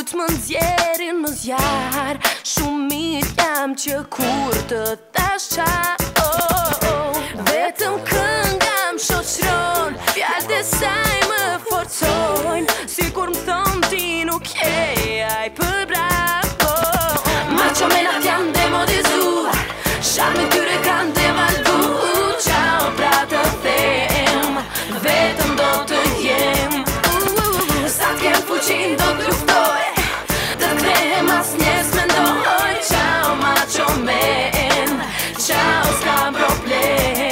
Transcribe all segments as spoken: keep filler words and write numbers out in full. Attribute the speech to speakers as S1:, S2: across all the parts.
S1: sytë më nxjerrin në zjarë. Shumë mirë jam që kur të thash qa oh, oh. Vetëm kënga më shoqron, fjalët e saj më forcojnë, sikur më thon ti nuk je ai për bravo. Macho menat janë demodizuar, sharmi tyre kanë devalvuar. Ciao pra të them, vetëm do të jem. Sa t'kem fuqin do t'luftoj, të kthehem as njerëz mendoj. Ciao macho men, ciao s'kam problem.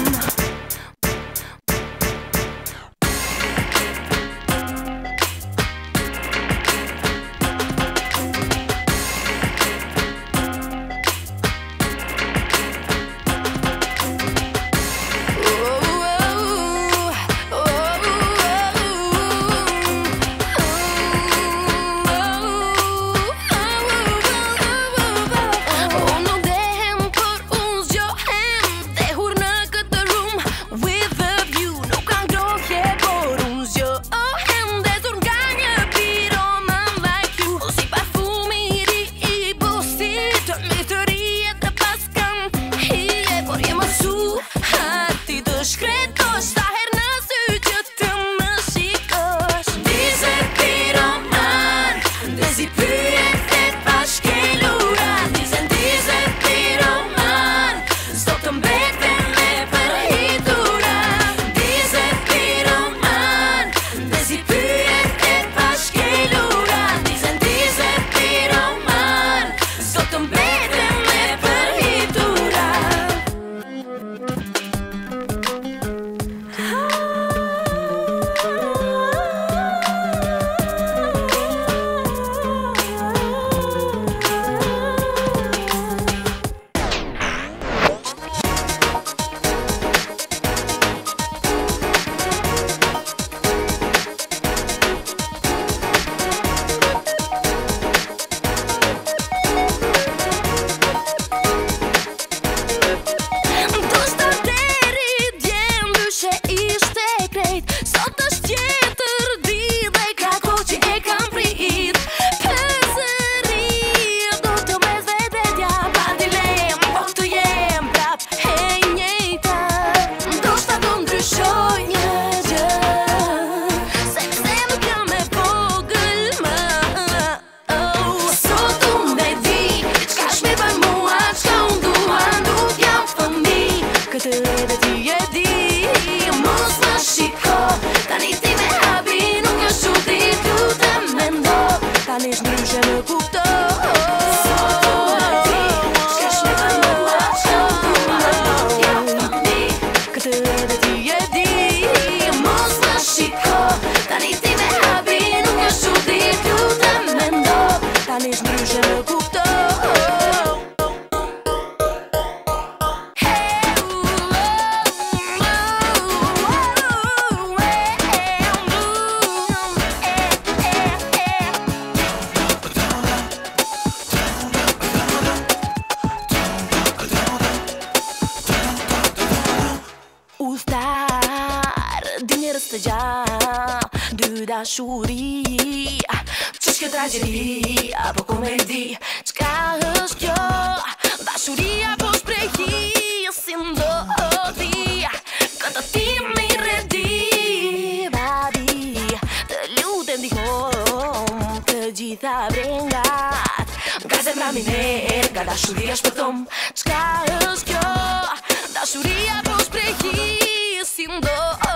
S2: Dashuri, që shkjo tragedi apo komedi, qka është kjo? Dashuria po shprehi si ndodhi, këtë ti mi redi. Babi, të lutem ndihmom të gjitha brengat, nga zemra mi merë, nga dashuria shpëtom. Qka është kjo? Dashuria po shprehi si ndodhi.